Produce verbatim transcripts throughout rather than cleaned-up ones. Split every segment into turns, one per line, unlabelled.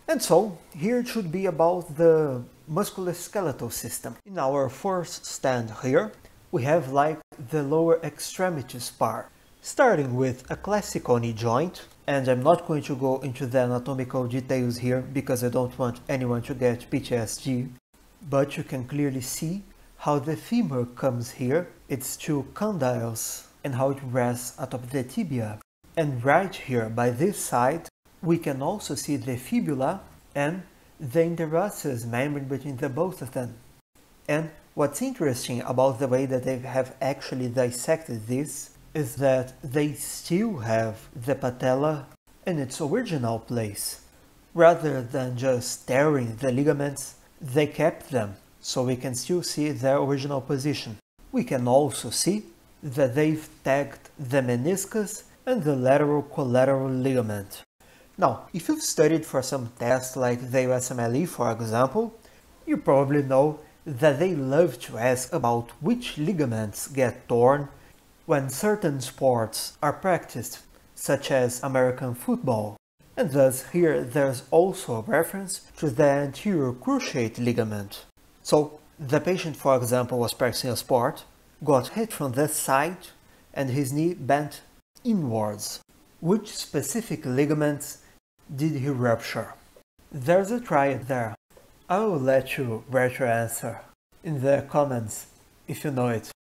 And so, here it should be about the musculoskeletal system. In our first stand here, we have like the lower extremities part, starting with a classical knee joint, and I'm not going to go into the anatomical details here because I don't want anyone to get P T S D, but you can clearly see how the femur comes here, its two condyles, and how it rests atop the tibia. And right here by this side, we can also see the fibula and the interosseous membrane between the both of them. And what's interesting about the way that they have actually dissected this is that they still have the patella in its original place. Rather than just tearing the ligaments, they kept them, so we can still see their original position. We can also see that they've tagged the meniscus and the lateral collateral ligament. Now, if you've studied for some tests like the U S M L E, for example, you probably know that they love to ask about which ligaments get torn when certain sports are practiced, such as American football. And thus here there's also a reference to the anterior cruciate ligament. So the patient, for example, was practicing a sport, got hit from this side, and his knee bent inwards. Which specific ligaments did he rupture? There's a triad there. I will let you write your answer in the comments if you know it.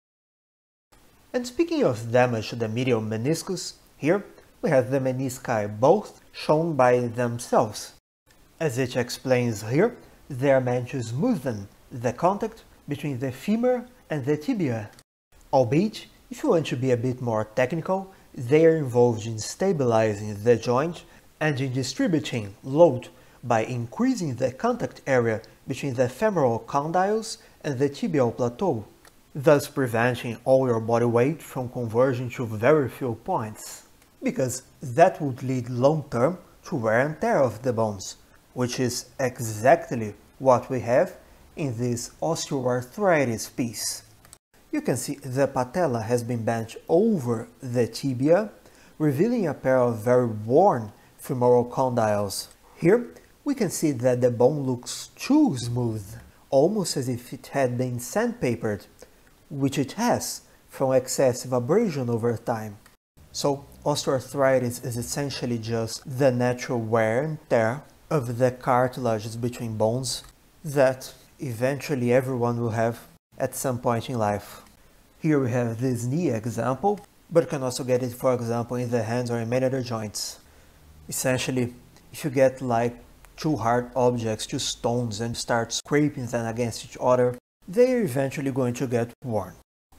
And speaking of damage to the medial meniscus, here we have the menisci both shown by themselves. As it explains here, they are meant to smoothen the contact between the femur and the tibia. Albeit, if you want to be a bit more technical, they are involved in stabilizing the joint and in distributing load by increasing the contact area between the femoral condyles and the tibial plateau, thus preventing all your body weight from converging to very few points, because that would lead long-term to wear and tear of the bones, which is exactly what we have in this osteoarthritis piece. You can see the patella has been bent over the tibia, revealing a pair of very worn femoral condyles. Here we can see that the bone looks too smooth, almost as if it had been sandpapered, which it has from excessive abrasion over time. So osteoarthritis is essentially just the natural wear and tear of the cartilages between bones that eventually everyone will have at some point in life. Here we have this knee example, but you can also get it, for example, in the hands or in many other joints. Essentially, if you get like two hard objects, two stones, and start scraping them against each other, they are eventually going to get worn.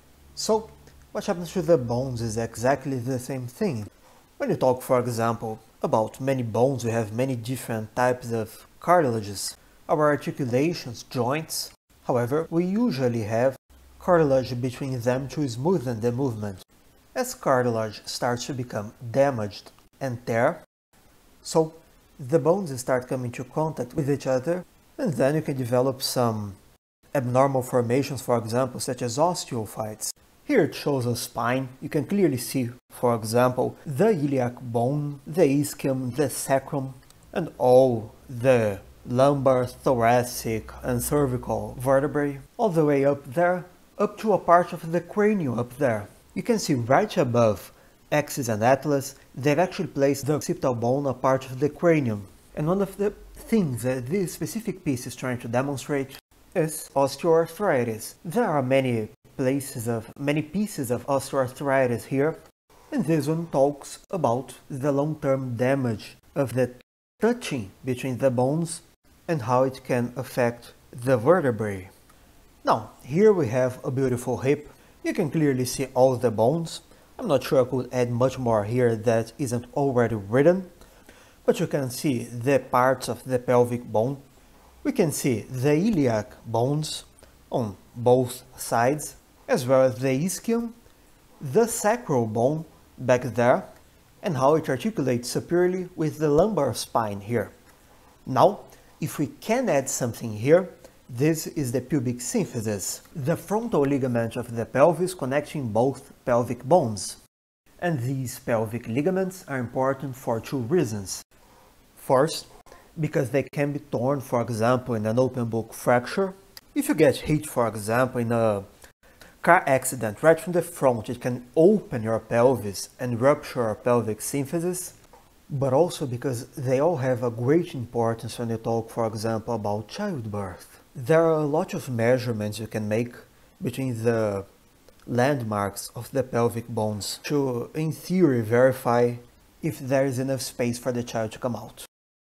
So, what happens to the bones is exactly the same thing. When you talk, for example, about many bones, we have many different types of cartilages. Our articulations, joints, however, we usually have cartilage between them to smoothen the movement. As cartilage starts to become damaged and tear, so the bones start coming into contact with each other, and then you can develop some abnormal formations, for example, such as osteophytes. Here it shows a spine. You can clearly see, for example, the iliac bone, the ischium, the sacrum, and all the lumbar, thoracic, and cervical vertebrae, all the way up there, up to a part of the cranium up there. You can see right above axis and atlas, they've actually placed the occipital bone a part of the cranium. And one of the things that this specific piece is trying to demonstrate is osteoarthritis. There are many places of, many pieces of osteoarthritis here, and this one talks about the long-term damage of the touching between the bones and how it can affect the vertebrae. Now, here we have a beautiful hip. You can clearly see all the bones. I'm not sure I could add much more here that isn't already written, but you can see the parts of the pelvic bone. We can see the iliac bones on both sides, as well as the ischium, the sacral bone back there, and how it articulates superiorly with the lumbar spine here. Now, if we can add something here, this is the pubic symphysis, the frontal ligament of the pelvis connecting both pelvic bones. And these pelvic ligaments are important for two reasons. First, because they can be torn, for example, in an open book fracture. If you get hit, for example, in a car accident right from the front, it can open your pelvis and rupture your pelvic symphysis, but also because they all have a great importance when you talk, for example, about childbirth. There are a lot of measurements you can make between the landmarks of the pelvic bones to, in theory, verify if there is enough space for the child to come out.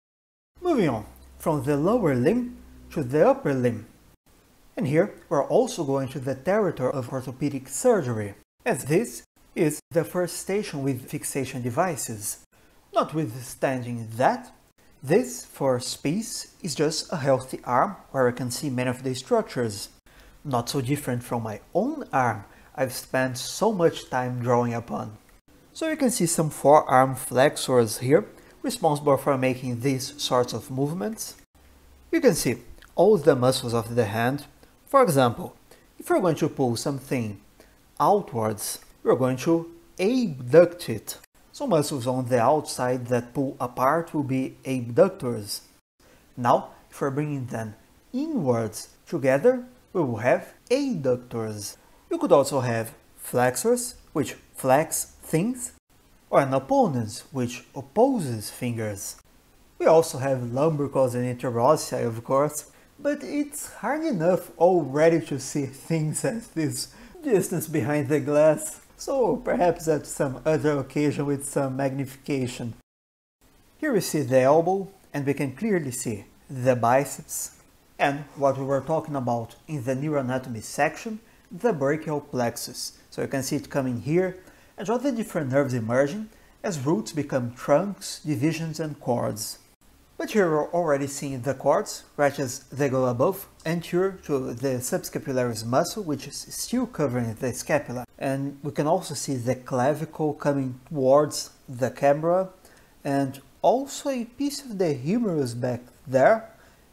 Moving on from the lower limb to the upper limb. And here we're also going to the territory of orthopedic surgery, as this is the first station with fixation devices. Notwithstanding that, this, for space, is just a healthy arm where I can see many of the structures. Not so different from my own arm I've spent so much time drawing upon. So you can see some forearm flexors here, responsible for making these sorts of movements. You can see all the muscles of the hand. For example, if you're going to pull something outwards, we're going to abduct it. So muscles on the outside that pull apart will be abductors. Now, if we're bringing them inwards together, we will have adductors. You could also have flexors, which flex things, or an opponens, which opposes fingers. We also have lumbricals and interossei, of course, but it's hard enough already to see things at this distance behind the glass, so perhaps at some other occasion with some magnification. Here we see the elbow, and we can clearly see the biceps, and what we were talking about in the neuroanatomy section, the brachial plexus. So you can see it coming here, and all the different nerves emerging as roots become trunks, divisions, and cords. But here we're already seeing the cords, right as they go above, anterior to the subscapularis muscle, which is still covering the scapula. And we can also see the clavicle coming towards the camera, and also a piece of the humerus back there,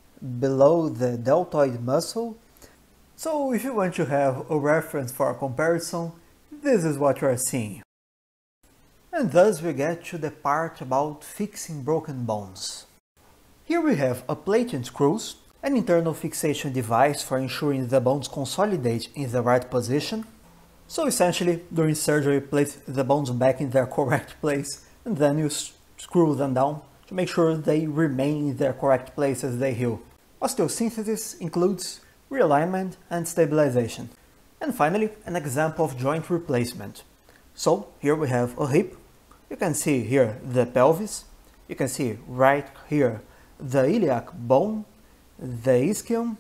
below the deltoid muscle. So if you want to have a reference for a comparison, this is what you are seeing. And thus we get to the part about fixing broken bones. Here we have a plate and screws, an internal fixation device for ensuring the bones consolidate in the right position. So essentially, during surgery, place the bones back in their correct place, and then you screw them down to make sure they remain in their correct place as they heal. Osteosynthesis includes realignment and stabilization. And finally, an example of joint replacement. So here we have a hip. You can see here the pelvis. You can see right here the iliac bone, the ischium,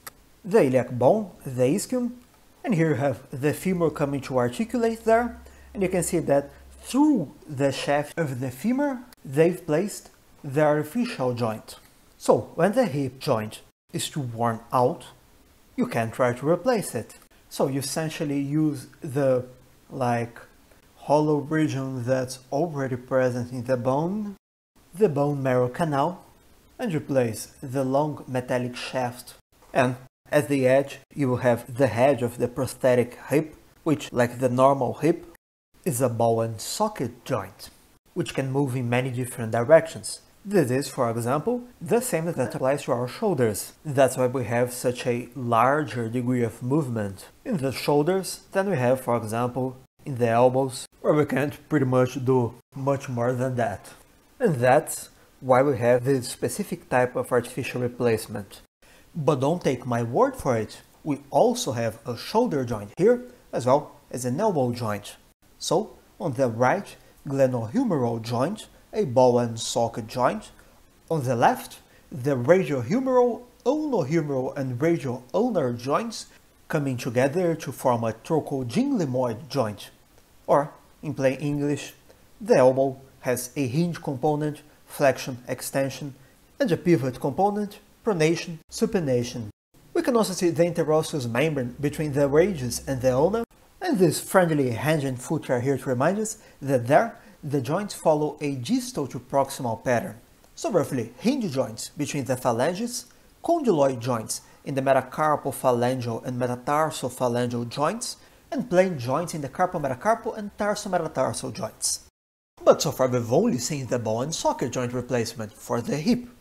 the iliac bone, the ischium, and here you have the femur coming to articulate there, and you can see that through the shaft of the femur they've placed the artificial joint. So when the hip joint is too worn out, you can try to replace it. So you essentially use the like hollow region that's already present in the bone, the bone marrow canal, and replace the long metallic shaft. And at the edge you will have the hedge of the prosthetic hip, which, like the normal hip, is a ball and socket joint, which can move in many different directions. This is, for example, the same that applies to our shoulders. That's why we have such a larger degree of movement in the shoulders than we have, for example, in the elbows, where we can't pretty much do much more than that. And that's why we have this specific type of artificial replacement. But don't take my word for it. We also have a shoulder joint here, as well as an elbow joint. So, on the right, glenohumeral joint, a ball and socket joint. On the left, the radiohumeral, ulnohumeral and radio-ulnar joints coming together to form a trochogynglymoid joint. Or, in plain English, the elbow has a hinge component, flexion, extension, and a pivot component, pronation, supination. We can also see the interosseous membrane between the radius and the ulna, and this friendly hand and foot are here to remind us that there the joints follow a distal to proximal pattern. So roughly, hinge joints between the phalanges, condyloid joints in the metacarpophalangeal and metatarsophalangeal joints, and plane joints in the carpometacarpal and tarsometatarsal joints. But so far we've only seen the ball and socket joint replacement for the hip.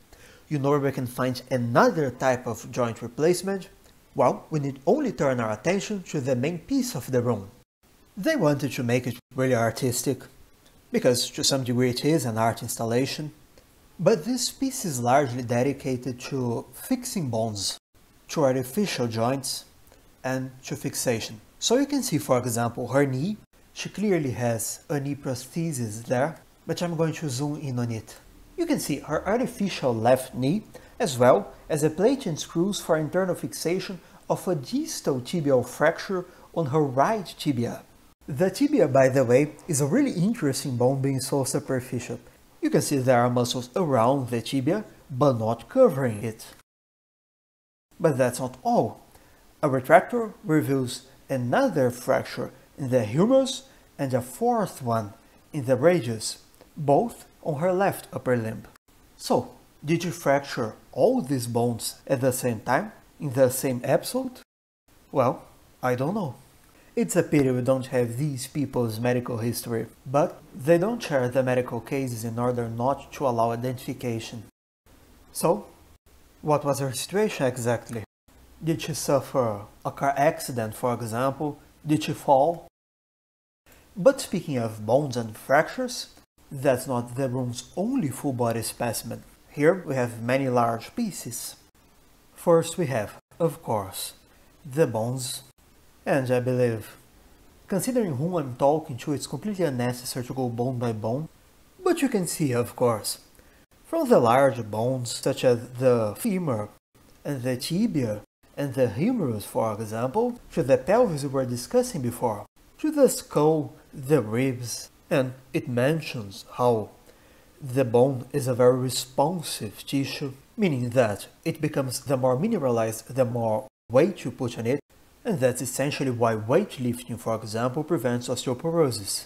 You know where we can find another type of joint replacement? Well, we need only turn our attention to the main piece of the room. They wanted to make it really artistic, because to some degree it is an art installation, but this piece is largely dedicated to fixing bones, to artificial joints, and to fixation. So you can see, for example, her knee. She clearly has a knee prosthesis there, but I'm going to zoom in on it. You can see her artificial left knee, as well as a plate and screws for internal fixation of a distal tibial fracture on her right tibia. The tibia, by the way, is a really interesting bone being so superficial. You can see there are muscles around the tibia, but not covering it. But that's not all. A retractor reveals another fracture in the humerus and a fourth one in the radius, both on her left upper limb. So, did you fracture all these bones at the same time, in the same episode? Well, I don't know. It's a pity we don't have these people's medical history, but they don't share the medical cases in order not to allow identification. So, what was her situation exactly? Did she suffer a car accident, for example? Did she fall? But speaking of bones and fractures, that's not the room's only full body specimen. Here we have many large pieces. First we have, of course, the bones. And I believe, considering whom I'm talking to, it's completely unnecessary to go bone by bone. But you can see, of course, from the large bones such as the femur and the tibia and the humerus, for example, to the pelvis we were discussing before, to the skull, the ribs, and it mentions how the bone is a very responsive tissue, meaning that it becomes the more mineralized the more weight you put on it. And that's essentially why weightlifting, for example, prevents osteoporosis.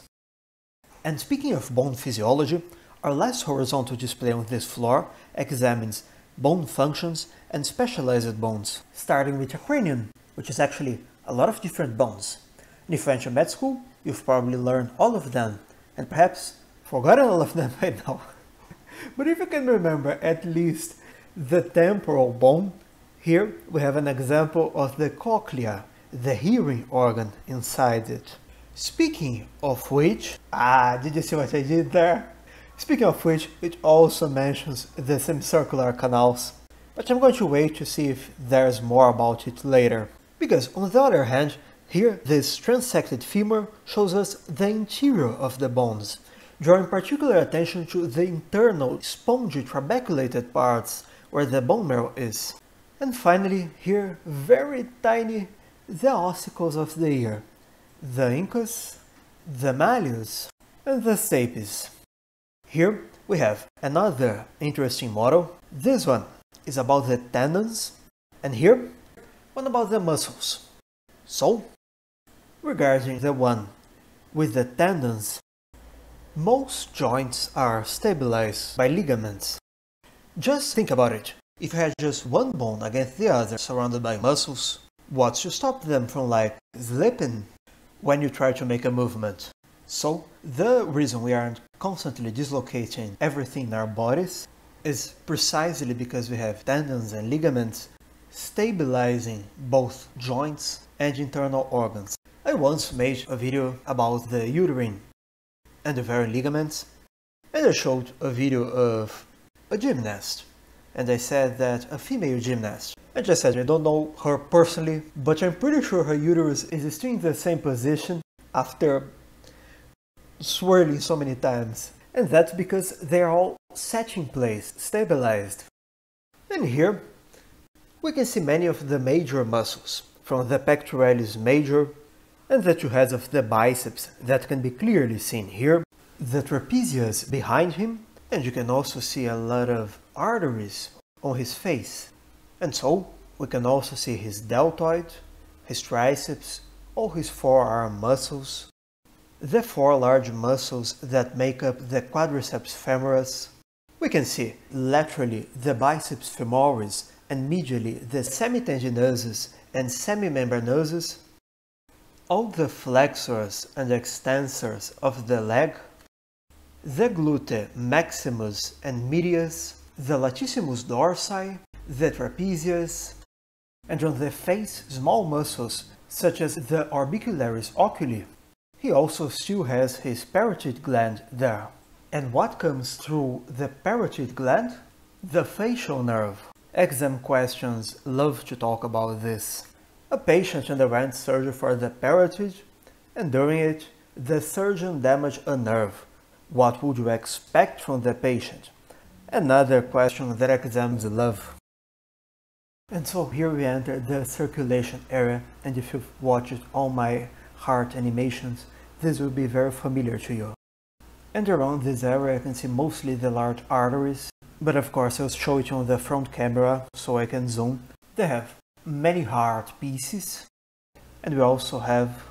And speaking of bone physiology, our last horizontal display on this floor examines bone functions and specialized bones, starting with a cranium, which is actually a lot of different bones. And if you went to med school, you've probably learned all of them, and perhaps forgotten all of them by now. But if you can remember at least the temporal bone, here we have an example of the cochlea, the hearing organ inside it. Speaking of which, ah, did you see what I did there? Speaking of which, it also mentions the semicircular canals. But I'm going to wait to see if there's more about it later. Because on the other hand, here this transected femur shows us the interior of the bones, drawing particular attention to the internal spongy trabeculated parts where the bone marrow is. And finally, here, very tiny, the ossicles of the ear, the incus, the malleus, and the stapes. Here we have another interesting model. This one is about the tendons, and here, one about the muscles. So, regarding the one with the tendons, most joints are stabilized by ligaments. Just think about it. If you had just one bone against the other surrounded by muscles, what's to stop them from like slipping when you try to make a movement? So the reason we aren't constantly dislocating everything in our bodies is precisely because we have tendons and ligaments stabilizing both joints and internal organs. I once made a video about the uterine and the very ligaments, and I showed a video of a gymnast. And I said that a female gymnast. I just said I don't know her personally, but I'm pretty sure her uterus is still in the same position after swirling so many times. And that's because they are all set in place, stabilized. And here we can see many of the major muscles, from the pectoralis major and the two heads of the biceps that can be clearly seen here, the trapezius behind him, and you can also see a lot of arteries on his face. And so we can also see his deltoid, his triceps, all his forearm muscles, the four large muscles that make up the quadriceps femoris. We can see laterally the biceps femoris and medially the semitendinosus and semimembranosus, all the flexors and extensors of the leg, the glute maximus and medius, the latissimus dorsi, the trapezius, and on the face small muscles such as the orbicularis oculi. He also still has his parotid gland there. And what comes through the parotid gland? The facial nerve. Exam questions love to talk about this. A patient underwent surgery for the parotid, and during it, the surgeon damaged a nerve. What would you expect from the patient? Another question that exams love. And so here we enter the circulation area, and if you've watched all my heart animations, this will be very familiar to you. And around this area you can see mostly the large arteries, but of course I'll show it on the front camera so I can zoom. They have many heart pieces, and we also have